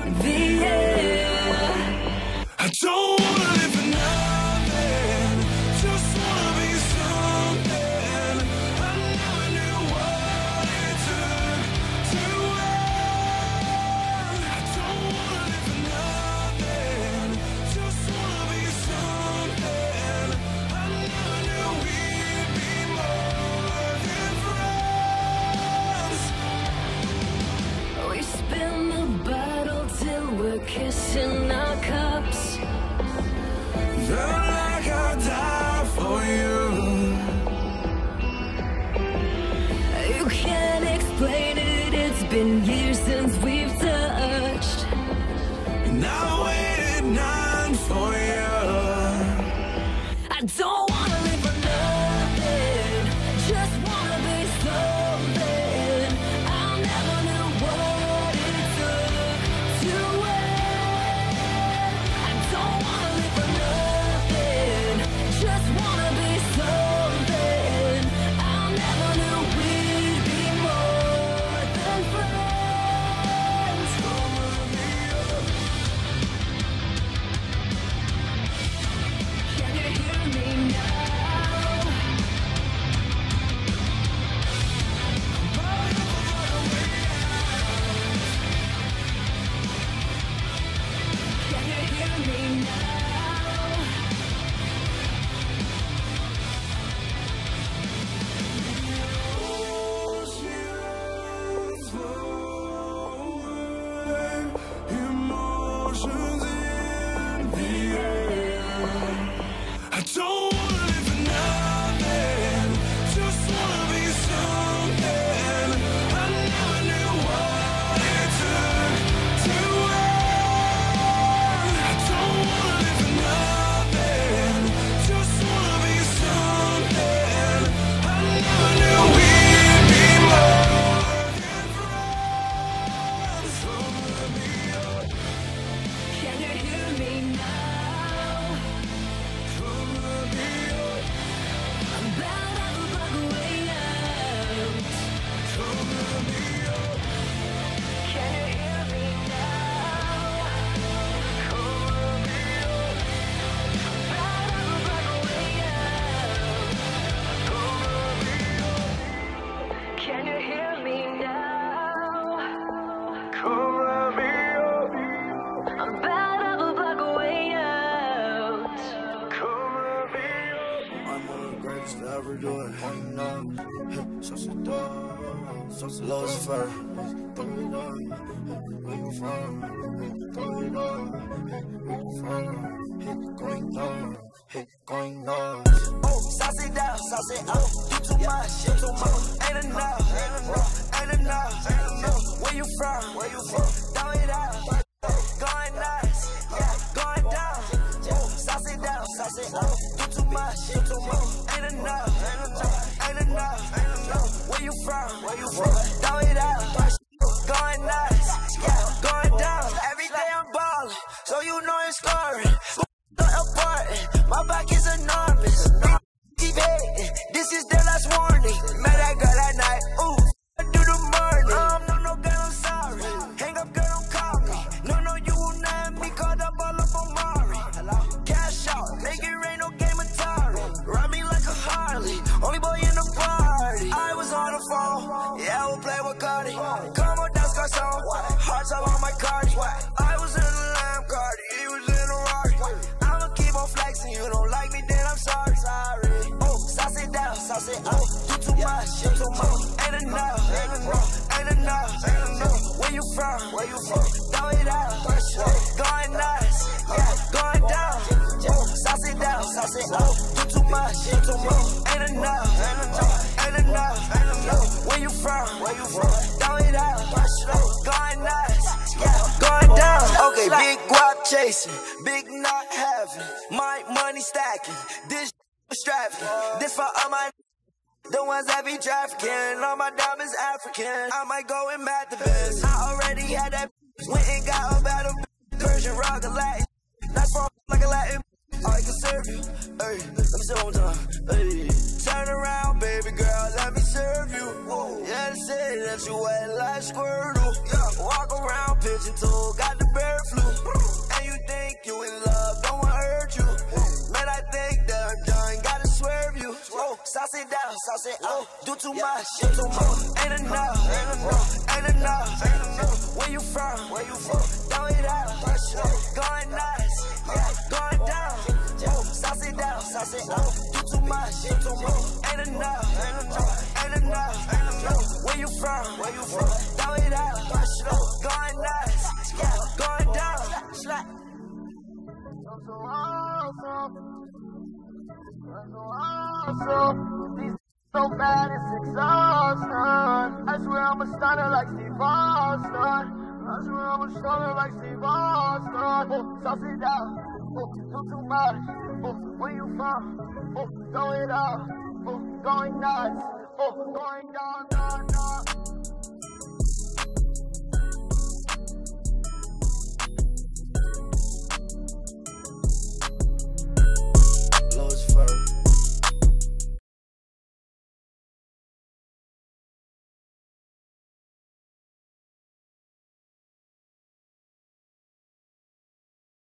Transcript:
the air. I don't wanna live for nothing, just wanna be something. I never knew what it took to win. I don't wanna live for nothing, just wanna be something. I never knew we'd be more than friends. We spin the bottle till we're kissing our cups. Felt like I'd die for you. You can't explain it, it's been years since we've touched. And I waited 9 for you. I don't wanna live for nothing, just wanna be something. I never knew what it took to win. I don't wanna live for nothing, just wanna be something. I never knew we'd be more than friends. Can you hear me now? Can you hear me now? Oceans flowing, emotions in the air. I don't wanna live for nothing, just wanna be something. I never knew what it took to win. I don't wanna live for nothing, just wanna be something. I never knew we'd be more than friends. Can you hear me now? I'm about half a block away out. Can you hear me now? About half a block away out. Can you hear me now? Come let me up. I'm about half a block away out. Come let me up. I'm one of the greatest to ever do it. You know, such a dog, such a Lucifer. Throw it up, where you from? Throw it up, where you from? Hit going on, hit going on. Oh, sauce it down, sauce it out. You too much, you too much. Ain't enough, ain't enough, ain't enough, ain't enough. Where you from? Where you from? Throw it out, going nice, yeah, going down. Oh, sauce it down, sauce it out. You too much, you too much. Ain't enough, ain't enough, ain't enough, ain't enough. Where you from? Where you from? Throw it out, going nice, yeah, going down. Every day I'm ballin', so you know it's scoring. Important, my back is enormous. This is their last warning. Met that girl at night, ooh, do the morning. No, girl, I'm sorry. Hang up, girl, don't call me. No, you will not have me caught up all up on Mari. Cash out, make it rain, no game Atari. Ride me like a Harley, only boy in the party. I was on the phone, yeah, I will play with Cardi. Come on, that's Garcon, hearts all on my Cardi. I was in the Lamb Cardi, he was in a Rari. I'ma keep on flexing, you don't like me, then I'm sorry. Oh, sauce it down, sauce it out. You too much, you too much. Ain't enough, ain't enough, ain't enough, ain't enough. Where you from? Where you from? Throw it out, going nice, yeah, going down. Oh, sauce it down, sauce it out. You too much, you too much. Ain't enough, ain't enough, ain't enough, ain't enough. Where you from? Where you from? Throw it out, going nice, yeah, going down. Okay, big guap chasing, big not having, my money stacking. This strapping, this for all my the ones that be trafficking. All my diamonds African. I might go and mad the best. I already had that. Went and got a battle. Persian rock a Latin. That's for like a Latin. I can serve you. Hey, let me say it one time. Hey, turn around, baby girl. Let me serve you. Whoa. Yeah, they say that you wet like Squirtle. Yeah. Walk around, pigeon toe. Got the bear. too much, ain't enough. Where you from? Throw it out, going nuts, going down, sauce it down, do too much, ain't enough. Where you from? Throw it out, going nuts, going down. So bad it's exhausting. I swear I'm a stunner like Steve Austin. Sauce it out, do too much. Where you from? Throw it out, going nuts, going down.